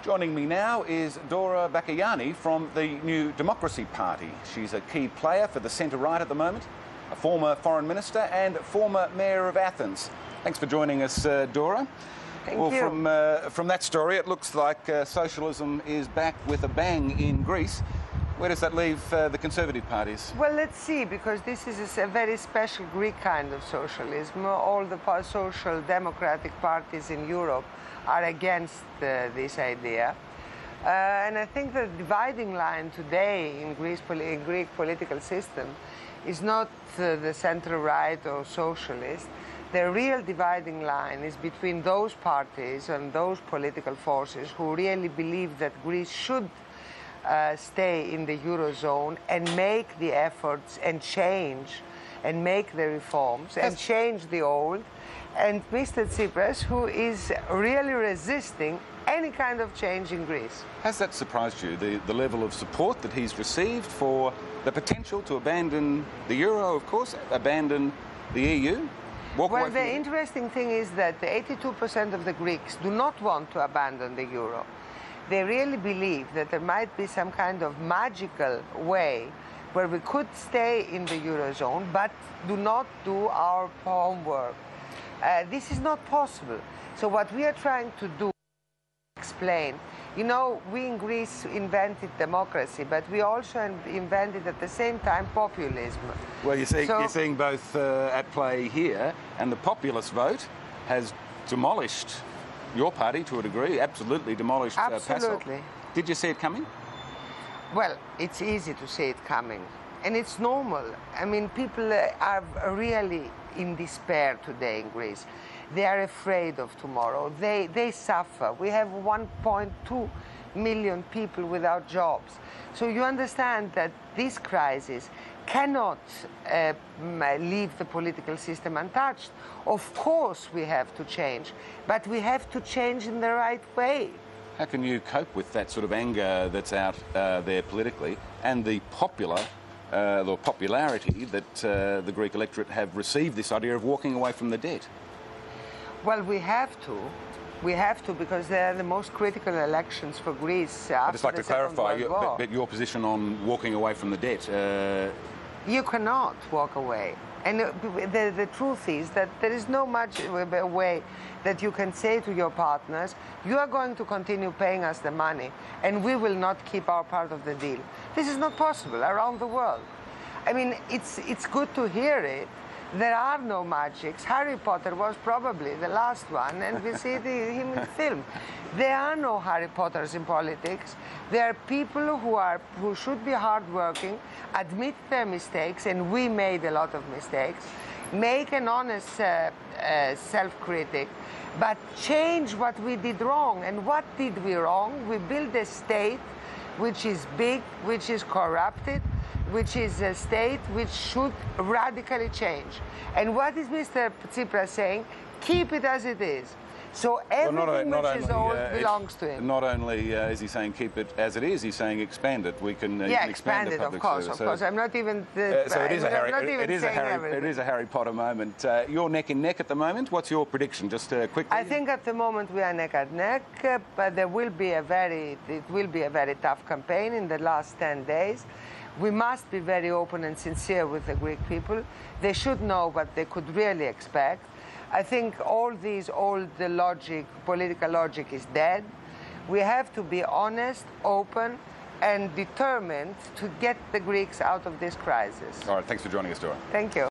Joining me now is Dora Bakoyannis from the New Democracy Party. She's a key player for the centre-right at the moment, a former foreign minister and former mayor of Athens. Thanks for joining us, Dora. Thank you. From that story, it looks like socialism is back with a bang in Greece. Where does that leave the Conservative parties? Well, let's see, because this is a very special Greek kind of socialism. All the social democratic parties in Europe are against this idea. And I think the dividing line today in Greek political system is not the centre-right or socialist. The real dividing line is between those parties and those political forces who really believe that Greece should stay in the Eurozone and make the efforts and change and make the reforms and change the old, and Mr. Tsipras, who is really resisting any kind of change in Greece. Has that surprised you, the level of support that he's received for the potential to abandon the euro, of course, abandon the EU? Well, the interesting thing is that 82% of the Greeks do not want to abandon the euro. They really believe that there might be some kind of magical way where we could stay in the Eurozone but do not do our homework. This is not possible. So what we are trying to do is explain. You know, we in Greece invented democracy, but we also invented at the same time populism. Well, you're seeing both at play here, and the populist vote has demolished your party to a degree, absolutely demolished Absolutely. PASOK. Did you see it coming? Well, it's easy to see it coming, and it's normal. I mean, people are really in despair today in Greece. They are afraid of tomorrow. They suffer. We have 1.2 million people without jobs. So you understand that this crisis cannot leave the political system untouched. Of course we have to change, but we have to change in the right way. How can you cope with that sort of anger that's out there politically and the popularity that the Greek electorate have received this idea of walking away from the debt? Well, we have to. We have to, because they are the most critical elections for Greece after I'd just like to clarify your position on walking away from the debt. You cannot walk away. And the truth is that there is no much way that you can say to your partners, you are going to continue paying us the money and we will not keep our part of the deal. This is not possible around the world. I mean, it's good to hear it. There are no magics. Harry Potter was probably the last one, and we see him in the film. There are no Harry Potters in politics. There are people who should be hardworking, admit their mistakes, and we made a lot of mistakes, make an honest self-critic, but change what we did wrong. And what did we wrong? We built a state which is big, which is corrupted, which is a state which should radically change. And what is Mr. Tsipras saying? Keep it as it is. So everything which is old belongs to him. Not only is he saying keep it as it is, he's saying expand it. We can expand it, of course. Of course, I'm not even. So it is a Harry Potter moment. You're neck and neck at the moment. What's your prediction? Just quickly. I think at the moment we are neck and neck, but it will be a very tough campaign in the last 10 days. We must be very open and sincere with the Greek people. They should know what they could really expect. I think all these old political logic is dead. We have to be honest, open, and determined to get the Greeks out of this crisis. All right, thanks for joining us, Dora. Thank you.